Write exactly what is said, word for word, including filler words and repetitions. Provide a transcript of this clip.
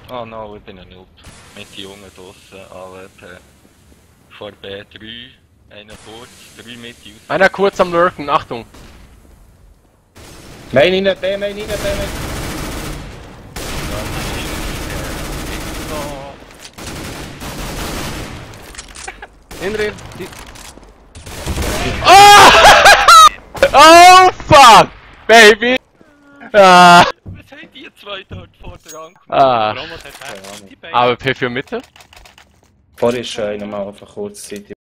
Oh no, ich bin ein Noob. Mit den Jungen draussen, A W P. Vor B drei, einer kurz, drei Mitte aus. Einer kurz am Lurken, Achtung! Main rein, B, Main rein, B, Main. Hinter die... Oh! Oh fuck! Baby! Ah! Was haben die zwei dort vor der Angst? Ah! Ramos hat rechts, die beiden. A W P für Mitte? Vorher ist schon einer mal einfach kurz Zeit.